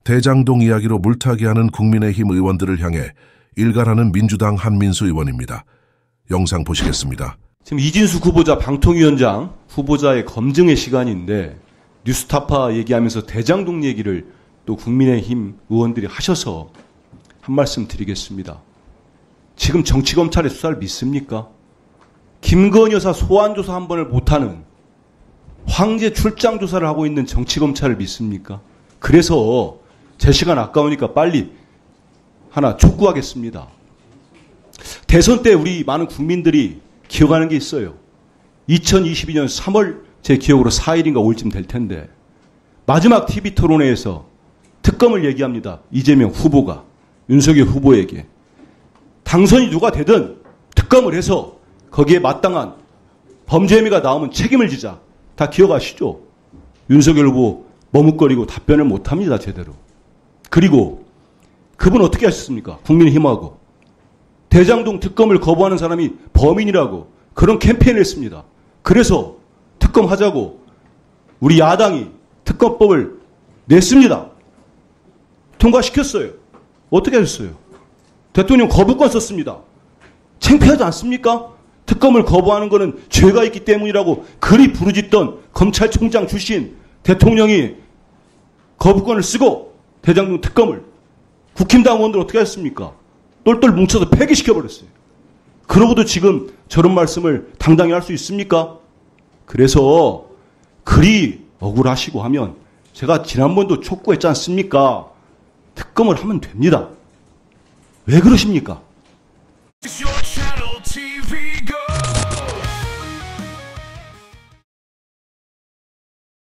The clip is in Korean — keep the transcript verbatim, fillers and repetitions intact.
대장동 이야기로 물타기하는 국민의힘 의원들을 향해 일갈하는 민주당 한민수 의원입니다. 영상 보시겠습니다. 지금 이진숙 후보자 방통위원장 후보자의 검증의 시간인데 뉴스타파 얘기하면서 대장동 얘기를 또 국민의힘 의원들이 하셔서 한 말씀 드리겠습니다. 지금 정치검찰의 수사를 믿습니까? 김건희 여사 소환조사 한 번을 못하는 황제 출장 조사를 하고 있는 정치검찰을 믿습니까? 그래서 제 시간 아까우니까 빨리 하나 촉구하겠습니다. 대선 때 우리 많은 국민들이 기억하는 게 있어요. 이천이십이 년 삼월 제 기억으로 사 일인가 오 일쯤 될 텐데 마지막 티비 토론회에서 특검을 얘기합니다. 이재명 후보가 윤석열 후보에게 당선이 누가 되든 특검을 해서 거기에 마땅한 범죄 혐의가 나오면 책임을 지자. 다 기억하시죠? 윤석열 후보 머뭇거리고 답변을 못합니다. 제대로. 그리고 그분 어떻게 하셨습니까? 국민의힘하고 대장동 특검을 거부하는 사람이 범인이라고 그런 캠페인을 했습니다. 그래서 특검하자고 우리 야당이 특검법을 냈습니다. 통과시켰어요. 어떻게 하셨어요? 대통령 거부권 썼습니다. 창피하지 않습니까? 특검을 거부하는 것은 죄가 있기 때문이라고 그리 부르짖던 검찰총장 출신 대통령이 거부권을 쓰고 대장동 특검을 국힘당 의원들 어떻게 하셨습니까? 똘똘 뭉쳐서 폐기시켜버렸어요. 그러고도 지금 저런 말씀을 당당히 할 수 있습니까? 그래서 그리 억울하시고 하면 제가 지난번도 촉구했지 않습니까? 특검을 하면 됩니다. 왜 그러십니까?